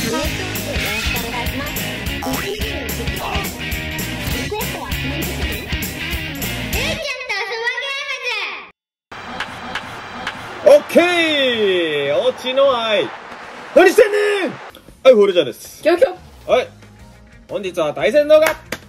オッケー、落ちの愛。何してんねん。はい、フォルジャーです。 キョキョ。 はい。本日は対戦動画。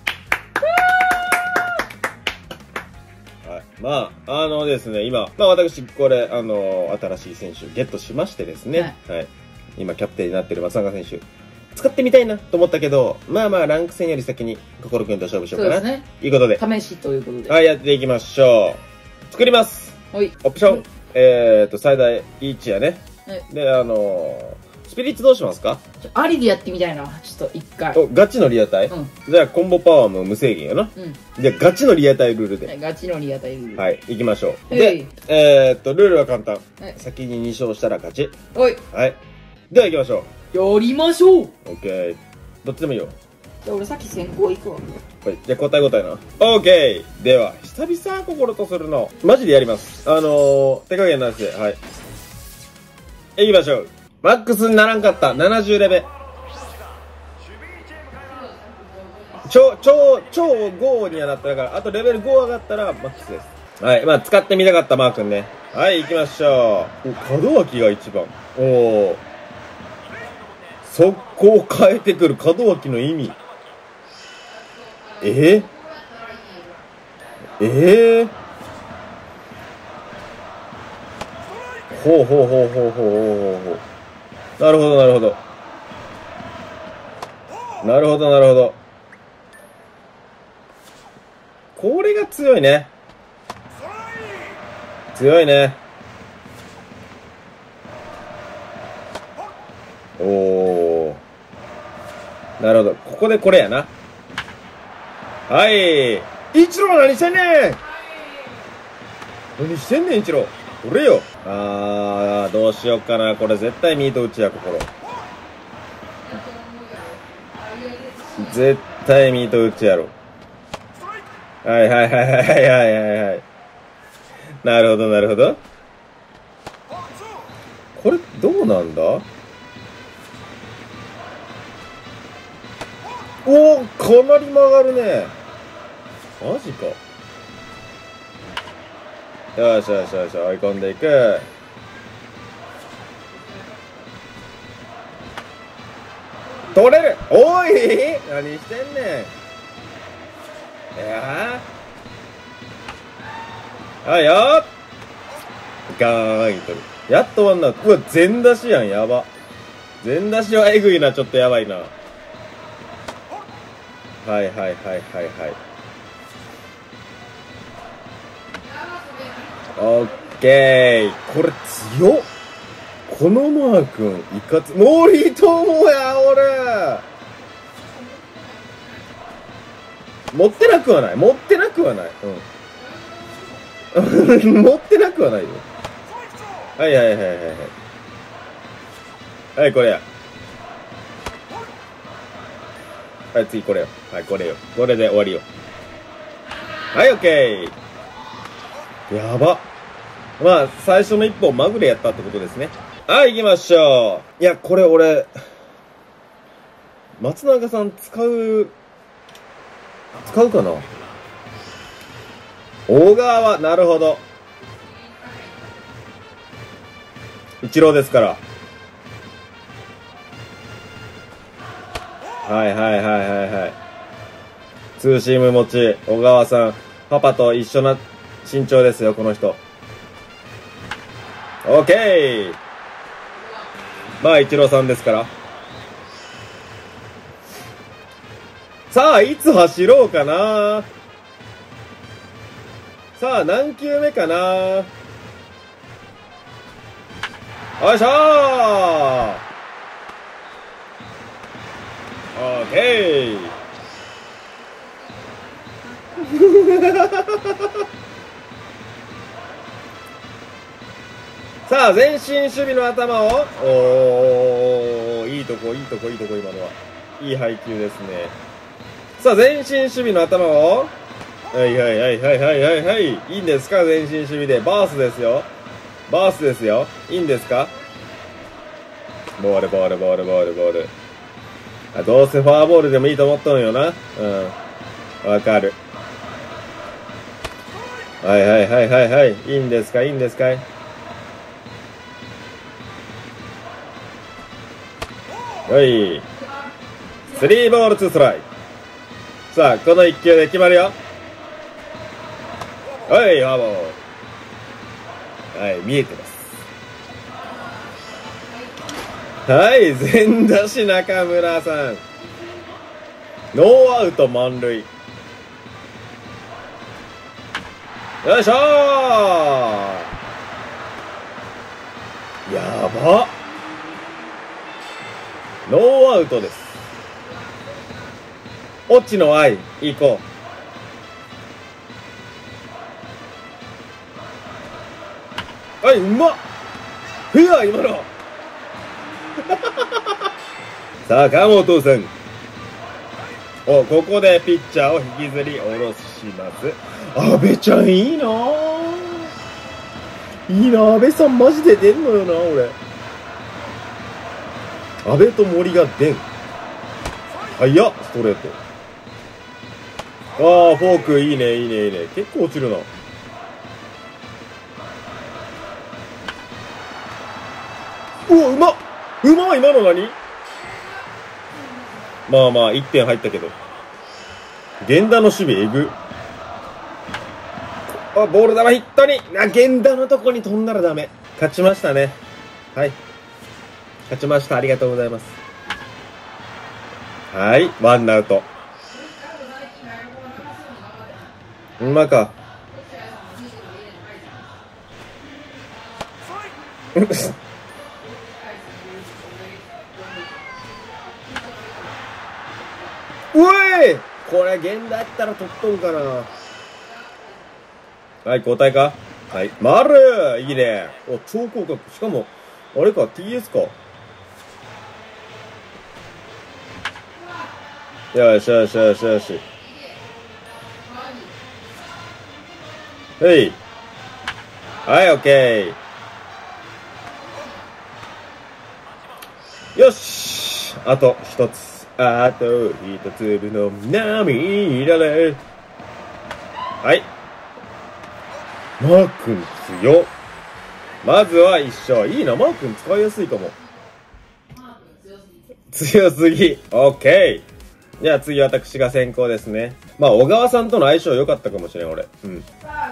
はい。まあ、ですね、今、私、これ、新しい選手ゲットしましてですね。はい。今、キャプテンになってる松永選手。使ってみたいなと思ったけど、ランク戦より先に、心くんと勝負しようかな。そうですね。いうことで。 試しということで。 はい、やっていきましょう。作ります。はい。オプション。最大1やね。はい。で、スピリッツどうしますか？ ありでやってみたいな。ちょっと一回。 ガチのリアタイ？うん。じゃあ、コンボパワーも無制限やな。うん。じゃあ、ガチのリアタイルールで。 ガチのリアタイルール。 はい、行きましょう。で、ルールは簡単。先に2勝したら勝ち。はい。はい。では行きましょう。やりましょう。 オッケー。どっちでもいいよ。 じゃあ、俺さっき先行行くわ。 はい。じゃあ、答え答えな。オッケー。では、久々心とするの。マジでやります。手加減なしで。はい。行きましょう。マックスにならんかった。70レベ。超5にはなったから、あとレベル5上がったらマックスです。はい。まあ、使ってみたかったマー君ね。はい、行きましょう。門脇が一番。おー。速攻変えてくる門脇の意味。ほう。なるほど。これが強いね。おー。なるほど。ここでこれやな。はい。一郎何してんねん。一郎。これよ。どうしよっかな。これ絶対ミート打ちや、心。絶対ミート打ちやろ。はい。なるほど。これ、どうなんだ？おー、かなり曲がるね。マジか。よし、追い込んでいく。取れる。おい、何してんねん。はいよ。ガーン取る。やっとワンアウト。うわ、全出しやん。やば。全出しはえぐいな。ちょっとやばいな。はい。オッケー。これ強っ。このマー君、いかつ、森友や、俺。持ってなくはない。うん。持ってなくはないよ。はい。はい、これや。はい、次これよ。はい、これよ。これで終わりよ。はい、オッケー。やば。まあ、最初の一本まぐれやったってことですね。はい、行きましょう。いや、これ俺、松永さん使うかな。小川、なるほど。一郎ですから。はい。ツーシーム持ち、小川さん。パパと一緒な身長ですよ、この人。オッケー。まあ、一郎さんですから。さあ、いつ走ろうかな。さあ、何球目かな。よいしょー。オッケー。さあ、前進守備の頭を、いいとこ、今のは。いい配球ですね。さあ、前進守備の頭を、はい。いいんですか、前進守備で。バースですよ。いいんですか。ボール。 どうせフォアボールでもいいと思ったのよな。うん。わかる。はいはいはいはいはい。いいんですかいいんですかい。はい。スリーボールツーストライク。さあ、この一球で決まるよ。はい、フォアボール。はい、見えてます。はい、全打し中村さん。ノーアウト満塁。よいしょー。やば。ノーアウトです。オチの愛、行こう。はい、うまっ。うわ、今の。さあ、川本さん。ここでピッチャーを引きずり下ろします。阿部ちゃんいいなぁ。いいなぁ。阿部さんマジで出んのよな、俺。阿部と森が出ん。早っ、ストレート。ああ、フォークいいね、いいね、いいね。結構落ちるな。うわ、うまっ。うまっ、今の何？まあまあ、1点入ったけど。源田の守備えぐ。あ、ボール球ヒットに。源田のとこに飛んだらダメ。勝ちましたね。はい。勝ちました。ありがとうございます。はい。ワンアウト。うまか。うえい！これ源田やったら取っとんかな。はい、交代か。はい。丸いいね。お、超広角。しかも、あれか、TS か。よしよしよしよし。はい。はい、オッケー。よし。あと一つ。あと一粒の涙で。はい。マー君強。まずは一勝。いいな、マー君使いやすいかも。強すぎ。オッケー。じゃあ次私が先行ですね。まあ小川さんとの相性良かったかもしれん、俺。うん。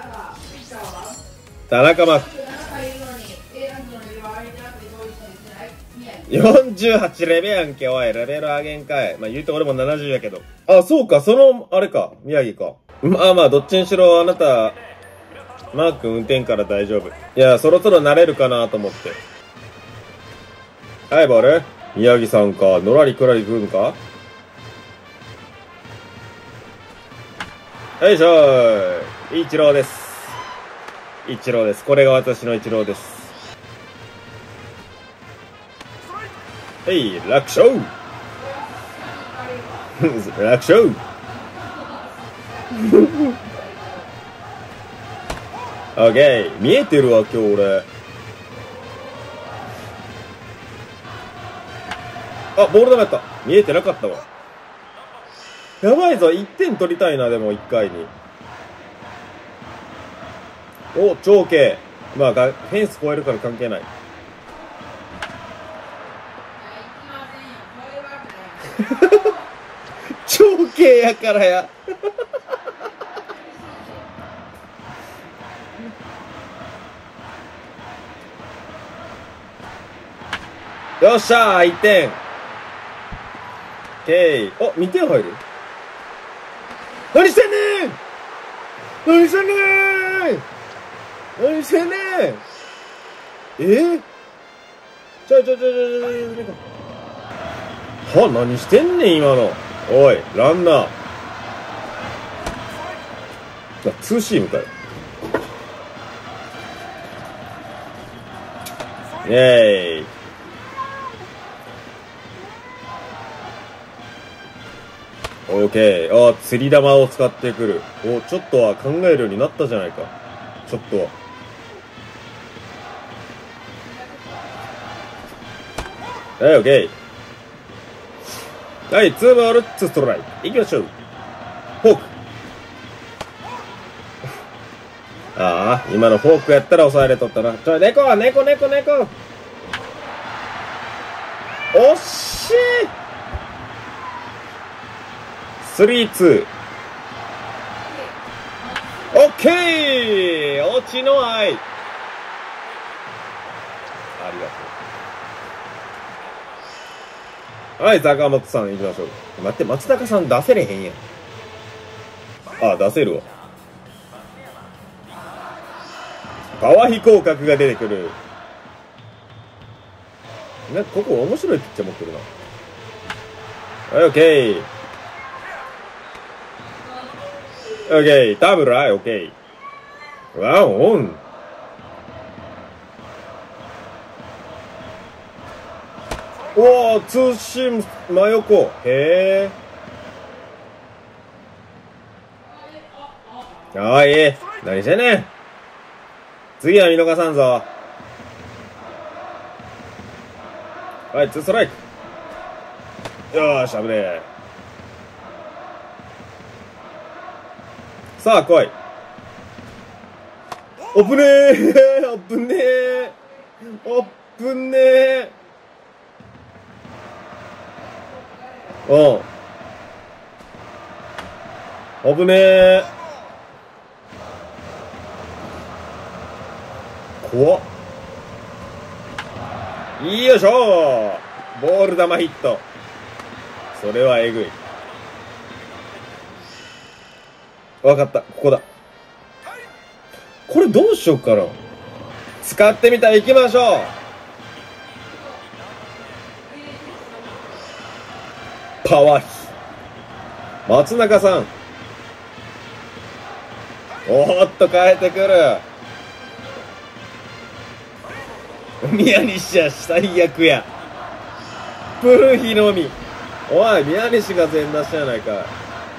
田中マー君。48レベルやんけ、おい。レベル上げんかい。まあ言うて俺も70やけど。あ、そうか、あれか。宮城か。まあまあ、どっちにしろあなた、マー君運転から大丈夫。いや、そろそろ慣れるかなと思って。はい、ボール。宮城さんか。のらりくらり来るんか。よいしょー。一郎です。一郎です。これが私の一郎です。はい、楽勝楽勝オッケー。見えてるわ、今日俺。あ、ボールダメだった。見えてなかったわ。やばいぞ、1点取りたいな、でも1回に。お、長径。まあ、フェンス越えるから関係ない。長径やからや。よっしゃー、1点。OK。あ、2点入る？何してんねん！何してんねん！何してんねん！ちょ、は、何してんねん、今の。おい、ランナー。ツーシームかよ。イェーイ。オッケー。あ、釣り玉を使ってくる。お、ちょっとは考えるようになったじゃないか。ちょっとは。はい、オッケはい、2ボール、2ストライク。行きましょう。フォーク。ああ、今のフォークやったら抑えれとったな。猫。惜しい。3-2。オッケー。落ちの愛。ありがとう。はい、坂本さん行きましょう。待って、松坂さん出せれへんやん。ああ、出せるわ。川飛行角が出てくる。なんかここ面白いピッチャー持ってるな。はい、オッケー。オッケー。ダブル、はい、オッケー。ワンオン。おお、ツーシーム真横。へえ。ああ、いい。何してんねん。次は見逃さんぞ。はい、ツーストライク。よーし、危ねえ。さあ、来い。おぶねえ。おぶねえ。おぶねえ。うん。おぶねえ。怖っ。よいしょ。ボール球ヒット。それはえぐい。わかった。ここだ。これどうしよっかな。使ってみたら行きましょう。パワーヒ。松中さん。おーっと変えてくる。宮西は最悪や。プルヒのみ。おい、宮西が全出しやないか。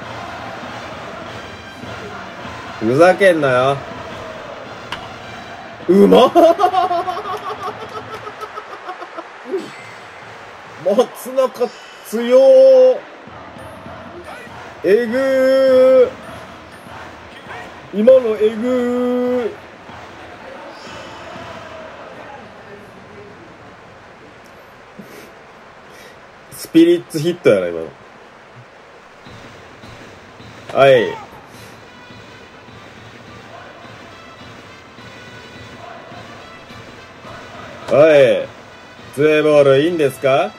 ふざけんなよ。うまっ。松中強ー。えぐー。今のえぐー。スピリッツヒットやな、今の。はい。はい。ツーボールいいんですか？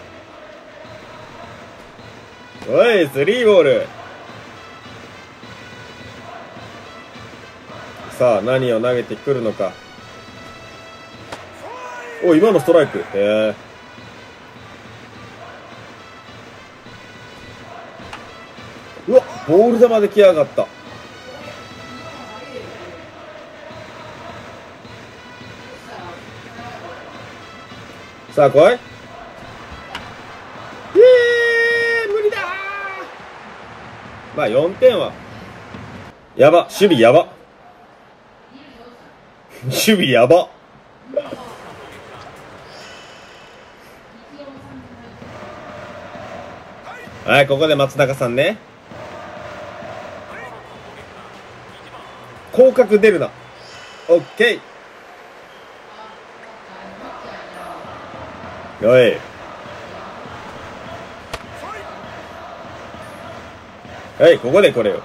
おい、スリーボール。さあ、何を投げてくるのか。お、今のストライク。へえ。うわ、ボール球で来やがった。さあ、来い。無理だー。まあ、4点は。やば、守備やば。守備やば。はい、ここで松中さんね。広角出るな。オッケー。おい。はい、ここでこれよ。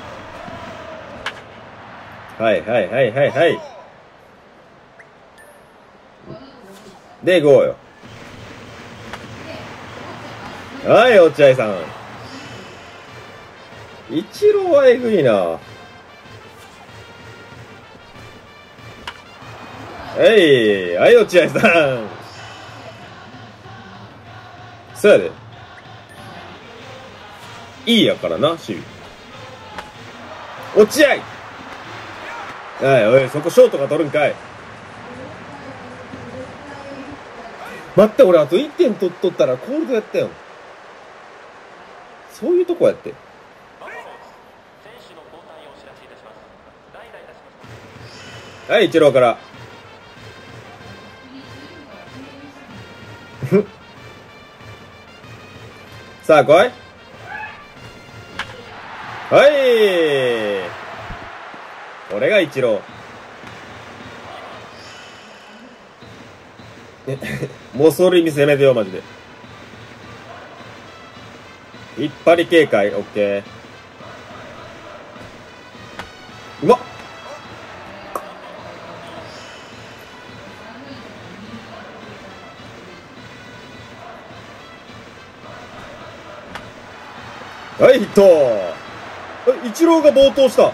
はいはいはいはいはい。で、ゴーよ。はい、落合さん。イチローはえぐいな。はい、はい、落合さん。そうやで。いいやからな、守備。落合。はい、おい、そこショートが取るんかい。待って、俺あと1点取っとったらコールドやったよ。そういうとこやって。はい、イチローから。 さあ来い。はい。これがイチロー。もうそれに攻めてよ、マジで。引っ張り警戒、オッケー。うまっ。はい、ヒット。イチローが暴投した。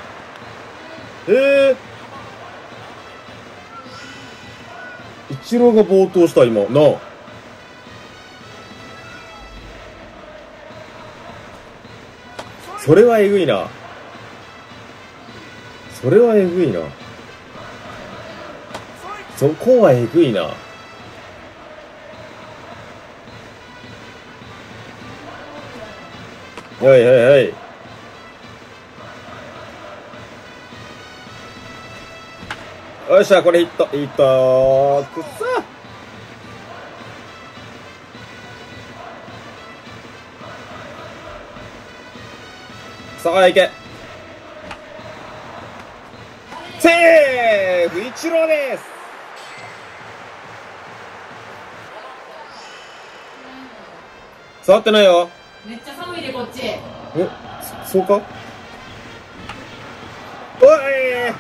イチローが暴投した、今。なあ。それはえぐいな。それはえぐいな。そこはえぐいな。はいはいはい。よっしゃ、これヒット。ヒット。くっさ。さあ、いけ。セーフイチローです。触ってないよ。 めっちゃ寒いで、こっち。 そうか。おい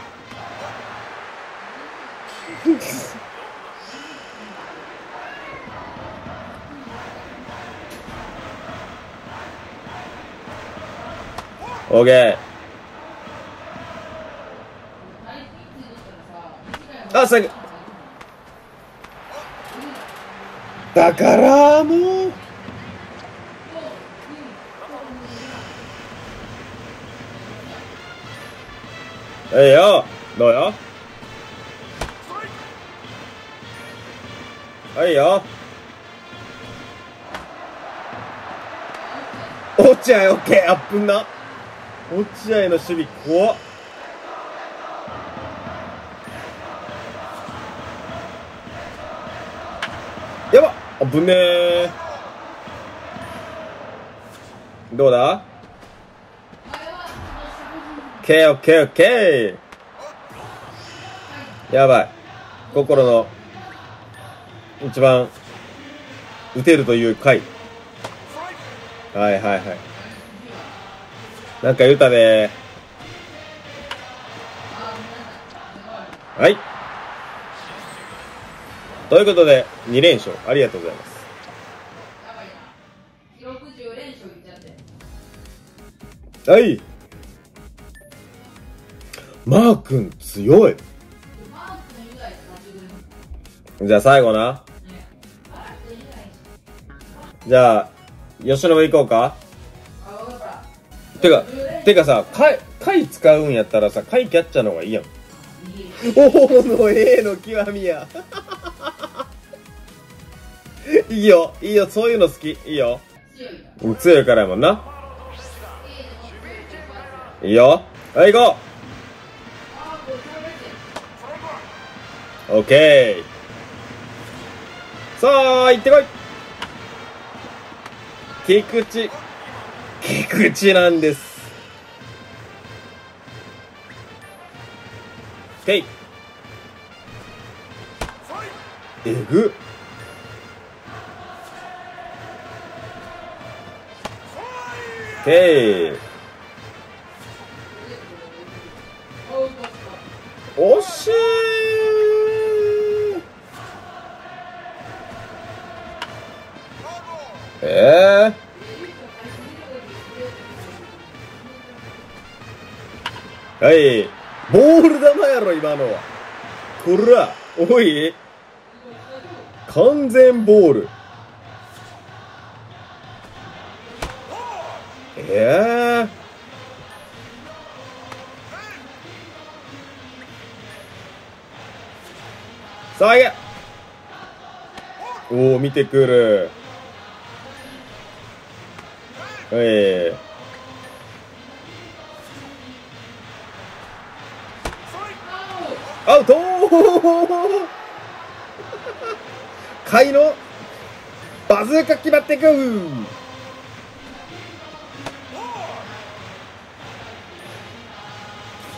オーケー。あ、最後。だからもう。ええよ。どうよ。はいよ。落合オッケー。あっぷんな。落合の守備怖っ。やばっ。あぶねー。どうだ。オッケーオッケーオッケー。やばい。心の一番打てるという回。はいはいはい。なんか言うたね。はい。ということで、2連勝。ありがとうございます。はい。マー君強い。じゃあ最後な。じゃあ、吉信行こうか。てかさ、貝使うんやったらさ、貝キャッチャーの方がいいやん。おの A の極みや。いいよ、いいよ、そういうの好き。いいよ。強いからやもんな。いいよ。はい、行こう。オッケー。さあ、行ってこい。菊池なんです。オイ。えぐ。オイ。惜しい。はい。ボール球やろ、今のは。こら、おい。完全ボール。さあ、いけ。おお、見てくる。アウトー。甲斐のバズーカ決まっていく。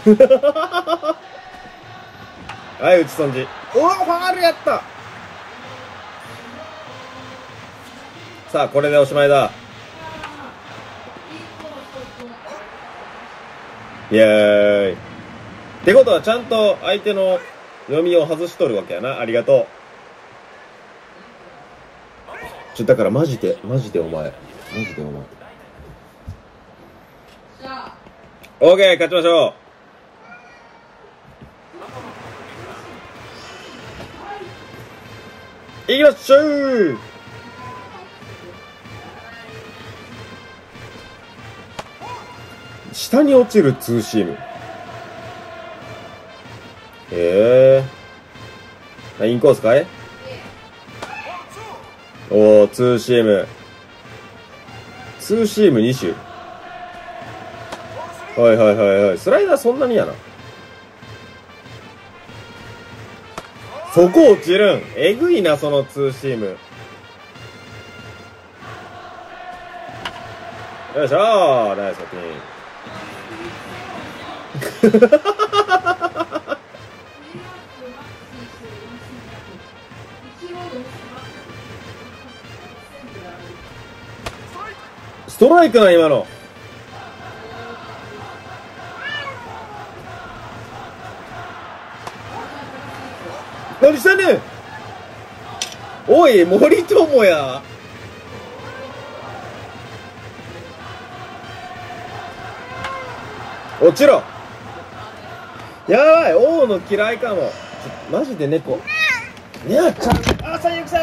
はい、打ち損じ。おお、ファールやった。さあ、これでおしまいだ。イエーイ。ってことは、ちゃんと相手の読みを外しとるわけやな。ありがとう。だからマジでお前。マジでお前。オーケー、勝ちましょう。いきましょう。下に落ちるツーシーム。インコースかい？おー、ツーシーム。ツーシーム2種。はい。スライダーそんなにやな。そこ落ちるん。えぐいな、そのツーシーム。よいしょー、ナイスピン。ストライクな、今の。何してんねん。おい、森友や。落ちろ。やばい、王の嫌いかも。マジで猫。いや、あ、最悪。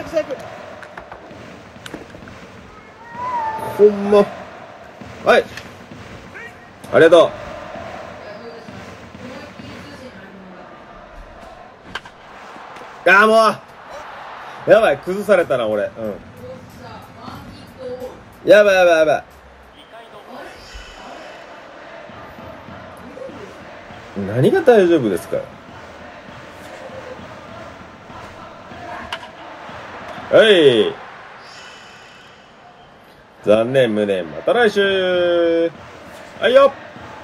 ほんま。はい。ありがとう。ああ、もう。やばい、崩されたな、俺。やばい。何が大丈夫ですか。はい。残念、無念。また来週。はいよ。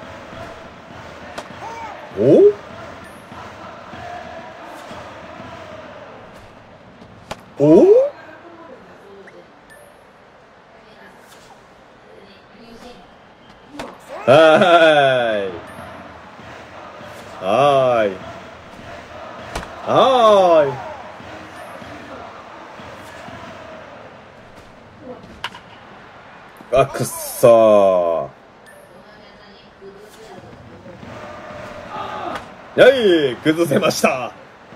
おはーい。あ、くっそー。はい、崩せました。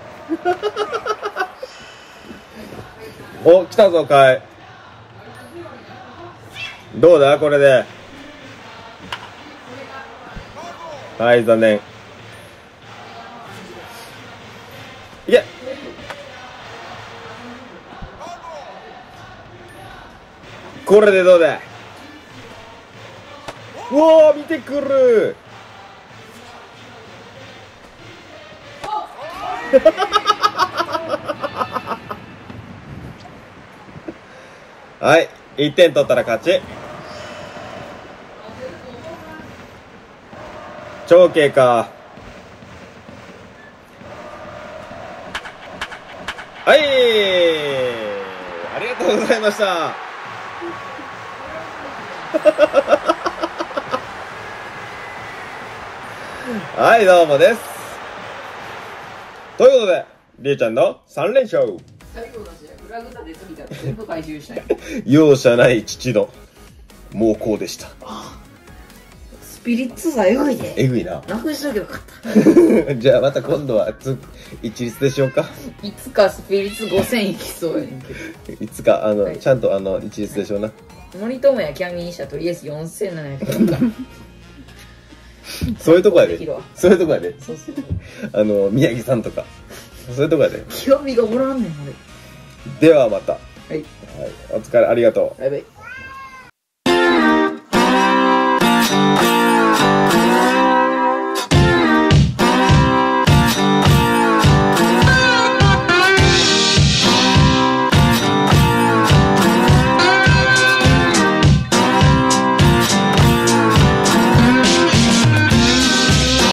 お、来たぞ、かい。どうだこれで。はい、残念。いけ。これでどうだ。うおー、見てくる。はい、1点取ったら勝ち。長慶か。はい、ありがとうございました。はい、どうもです。ということで、りえちゃんの3連勝。容赦ない父の猛攻でした。 スピリッツさえぐいで。 えぐいな。 なくしとけばよかった。 じゃあまた今度は一律でしょうか。 いつかスピリッツ5000いきそうやねんけど。 いつかはい、ちゃんと一律でしょうな。 森友やキャミにしたらとりあえず4700 そういうとこやで。そういうとこやで。 そう宮城さんとか。そういうとこやで。 清美がおらんねん、俺。 ではまた。 はい。 お疲れ、ありがとう。 バイバイ。